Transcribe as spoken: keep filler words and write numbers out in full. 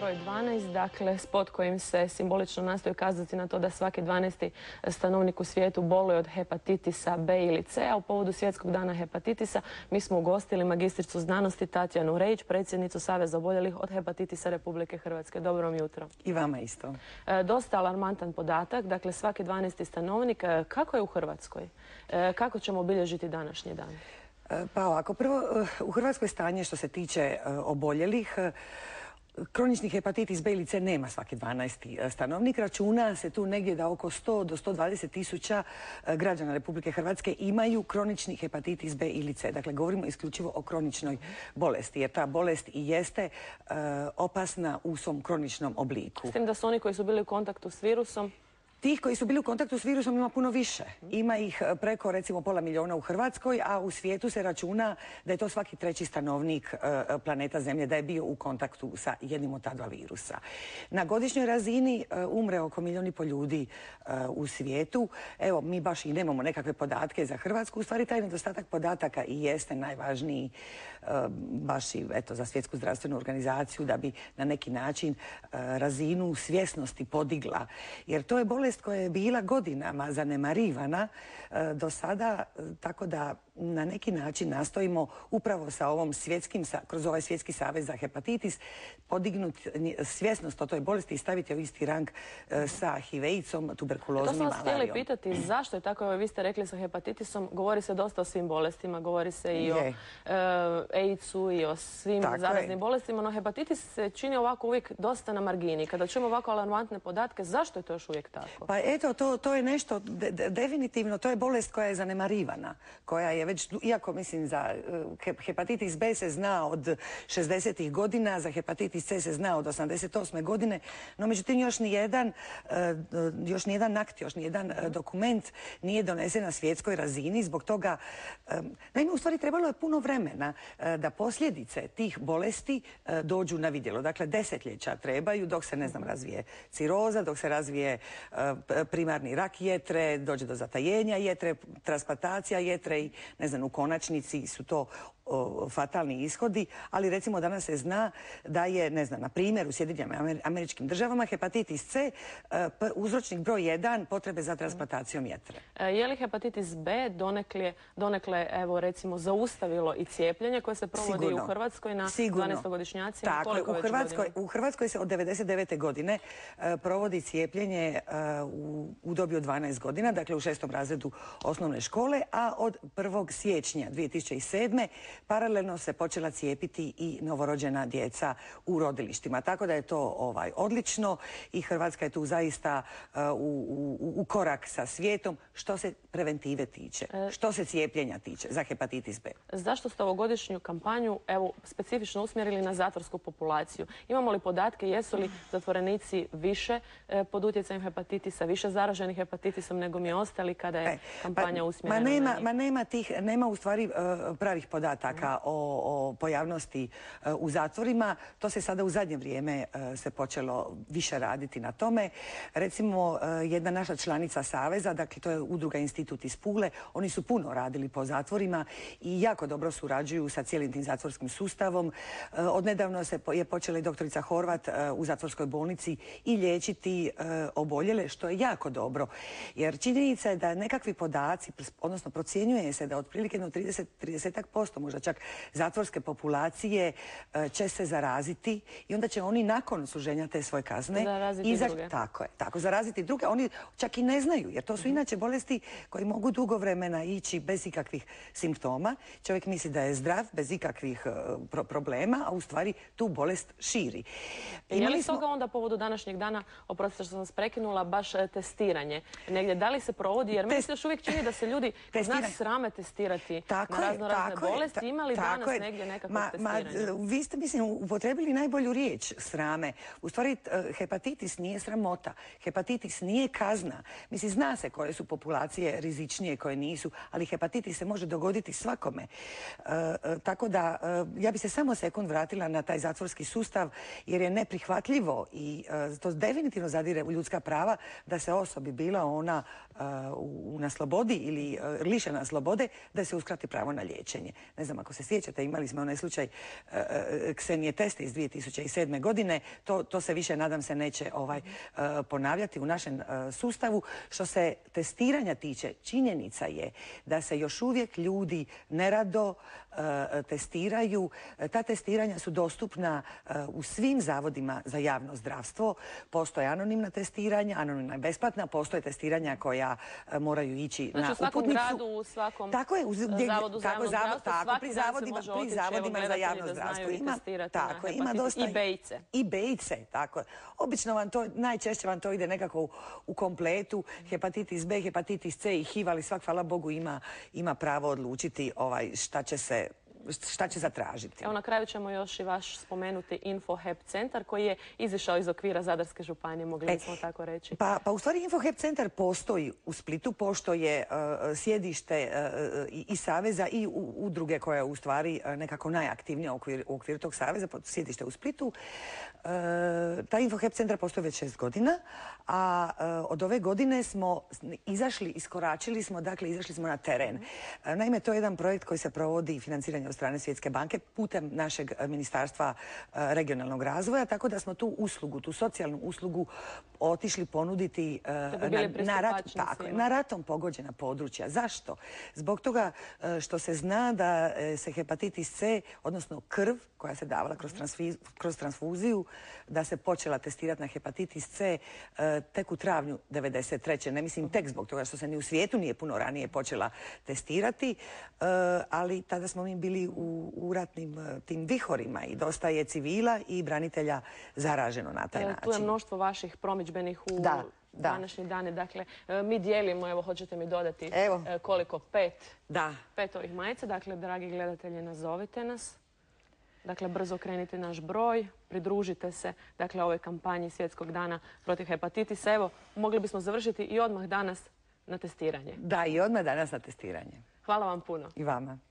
broj dvanaest, dakle spot kojim se simbolično nastoji kazati na to da svaki dvanaesti stanovnik u svijetu boluje od hepatitisa B ili C, a u povodu Svjetskog dana hepatitisa mi smo ugostili magistricu znanosti Tatjanu Rejić, predsjednicu Saveza oboljelih od hepatitisa Republike Hrvatske. Dobro vam jutro. I vama isto. E, dosta alarmantan podatak, dakle svaki dvanaesti stanovnik. E, kako je u Hrvatskoj? E, kako ćemo obilježiti današnji dan? Pa ovako, prvo u Hrvatskoj stanje što se tiče oboljelih, kronični hepatitis B ili C nema svaki dvanaesti stanovnik. Računa se tu negdje da oko sto do sto dvadeset tisuća građana Republike Hrvatske imaju kronični hepatitis B ili C. Dakle, govorimo isključivo o kroničnoj bolesti, jer ta bolest i jeste uh, opasna u svom kroničnom obliku. S tim da su oni koji su bili u kontaktu s virusom? Tih koji su bili u kontaktu s virusom ima puno više. Ima ih preko recimo pola milijuna u Hrvatskoj, a u svijetu se računa da je to svaki treći stanovnik planeta Zemlje da je bio u kontaktu sa jednim od ta dva virusa. Na godišnjoj razini umre oko milijun i pol ljudi u svijetu. Evo, mi baš i nemamo nekakve podatke za Hrvatsku. U stvari, taj nedostatak podataka i jeste najvažniji baš i eto, za Svjetsku zdravstvenu organizaciju da bi na neki način razinu svjesnosti podigla. Jer to je bolest koja je bila godinama zanemarivana e, do sada, tako da na neki način nastojimo upravo sa ovom svjetskim, sa, kroz ovaj Svjetski savez za hepatitis podignuti svjesnost o toj bolesti i staviti u isti rang e, sa H I V-icom, tuberkulozom i malarijom. To sam vas htjeli pitati, zašto je tako? Evo, vi ste rekli sa hepatitisom, govori se dosta o svim bolestima, govori se i je. o e, AIDS-u i o svim tako zaraznim je. bolestima, no hepatitis se čini ovako uvijek dosta na margini. Kada čujemo ovako alarmantne podatke, zašto je to još uvijek tako? Pa eto, to, to je nešto, de, de, definitivno, to je bolest koja je zanemarivana, koja je već, iako mislim za uh, hepatitis B se zna od šezdesetih godina, za hepatitis C se zna od osamdeset osme godine, no međutim još nijedan, uh, još nijedan akt, još nijedan uh, dokument nije donesen na svjetskoj razini, zbog toga, um, naime, u stvari trebalo je puno vremena uh, da posljedice tih bolesti uh, dođu na vidjelo. Dakle, desetljeća trebaju dok se, ne znam, razvije ciroza, dok se razvije uh, primarni rak jetre, dođe do zatajenja jetre, transplantacija jetre i ne znam, u konačnici su to o, fatalni ishodi, ali recimo danas se zna da je, ne znam, na primjer u Sjedinjenim Američkim Državama hepatitis C e, uzročnik broj jedan potrebe za transplantacijom jetre. E, je li hepatitis B donekle, donekle evo recimo zaustavilo i cijepljenje koje se provodi Sigurno. u Hrvatskoj na dvanaestogodišnjacima? Tako je, u Hrvatskoj, u Hrvatskoj se od devedeset devete godine e, provodi cijepljenje e, u, u dobi od dvanaest godina, dakle u šestom razredu osnovne škole, a od prvog siječnja dvije tisuće sedme paralelno se počela cijepiti i novorođena djeca u rodilištima. Tako da je to ovaj, odlično i Hrvatska je tu zaista uh, u, u, u korak sa svijetom što se preventive tiče, e... što se cijepljenja tiče za hepatitis B. Zašto ste ovogodišnju kampanju evo, specifično usmjerili na zatvorsku populaciju? Imamo li podatke, jesu li zatvorenici više e, pod utjecajem hepatitisa, više zaraženih hepatitisom nego mi ostali kada je e, kampanja pa, usmjerena ma nema, na njih? Ma nema, tih, nema u stvari uh, pravih podataka O, o pojavnosti uh, u zatvorima. To se sada u zadnje vrijeme uh, se počelo više raditi na tome. Recimo, uh, jedna naša članica Saveza, dakle to je udruga Institut iz Pule, oni su puno radili po zatvorima i jako dobro surađuju sa cijelim tim zatvorskim sustavom. Uh, odnedavno se po, je počela i doktorica Horvat uh, u zatvorskoj bolnici i liječiti uh, oboljele, što je jako dobro. Jer činjenica je da nekakvi podaci, odnosno procjenjuje se da otprilike no trideset do trideset posto možda čak zatvorske populacije će se zaraziti i onda će oni nakon služenja te svoje kazne zaraziti iza... druge. Tako je, tako, zaraziti druge. Oni čak i ne znaju, jer to su inače bolesti koji mogu dugo vremena ići bez ikakvih simptoma. Čovjek misli da je zdrav, bez ikakvih uh, pro problema, a u stvari tu bolest širi. Je li smo... toga onda povodu današnjeg dana, oprostite što sam vas prekinula, baš testiranje negdje? Da li se provodi? Jer meni se još uvijek čini da se ljudi nas srame testirati tako na razno razne tako bolesti. Ima li danas je. negdje nekakvog ma, testiranja? Ma, vi ste, mislim, upotrebili najbolju riječ, srame. U stvari, hepatitis nije sramota. Hepatitis nije kazna. Mislim, zna se koje su populacije rizičnije, koje nisu, ali hepatitis se može dogoditi svakome. E, e, tako da, e, ja bi se samo sekund vratila na taj zatvorski sustav, jer je neprihvatljivo i e, to definitivno zadire u ljudska prava da se osobi, bila ona e, u, na slobodi ili e, lišena slobode, da se uskrati pravo na liječenje. Ne znam, znam ako se sjećate, imali smo onaj slučaj Ksenije Teste iz dvije tisuće sedme. godine. To, to se više, nadam se, neće ovaj, ponavljati u našem sustavu. Što se testiranja tiče, činjenica je da se još uvijek ljudi nerado testiraju. Ta testiranja su dostupna u svim zavodima za javno zdravstvo. Postoje anonimna testiranja, anonimna je besplatna, postoje testiranja koja moraju ići znači, na u svakom uputnicu. gradu, u svakom tako je, u, gdje, zavodu za javno zdravstvo, tako, pri zavodima, pri zavodima za javno zdravstvo. Ima, tako, ima dosta. I bejce. I bejce, tako je. Obično vam to, najčešće vam to ide nekako u, u kompletu, hepatitis B, hepatitis C i H I V, ali svak, hvala Bogu, ima, ima pravo odlučiti ovaj, šta će se šta će zatražiti. Evo na kraju ćemo još i vaš spomenuti InfoHep centar koji je izišao iz okvira Zadarske županije, mogli bismo e, tako reći. Pa, pa u stvari InfoHep centar postoji u Splitu, pošto je uh, sjedište uh, i, i Saveza i u, udruge koja je u stvari uh, nekako najaktivnija u okviru, u okviru tog Saveza, sjedište u Splitu. Uh, taj InfoHep centar postoji već šest godina, a uh, od ove godine smo izašli, iskoračili smo, dakle izašli smo na teren. Uh, naime, to je jedan projekt koji se provodi i financiranje od strane Svjetske banke putem našeg Ministarstva regionalnog razvoja, tako da smo tu uslugu, tu socijalnu uslugu otišli ponuditi bi na, na, rat, tako, na ratom pogođena područja. Zašto? Zbog toga što se zna da se hepatitis C, odnosno krv koja se davala kroz, transfiz, kroz transfuziju, da se počela testirati na hepatitis C tek u travnju devedeset treće. Ne mislim tek zbog toga što se ni u svijetu nije puno ranije počela testirati, ali tada smo mi bili u, u ratnim tim vihorima i dosta je civila i branitelja zaraženo na taj način. Tu je mnoštvo vaših promidžbenih u da, da. današnji dane. Dakle, mi dijelimo, evo, hoćete mi dodati evo. koliko? Pet, da. pet ovih majica. Dakle, dragi gledatelji, nazovite nas. Dakle, brzo krenite naš broj, pridružite se dakle, ovoj kampanji Svjetskog dana protiv hepatitisa. Evo, mogli bismo završiti i odmah danas na testiranje. Da, i odmah danas na testiranje. Hvala vam puno. I vama.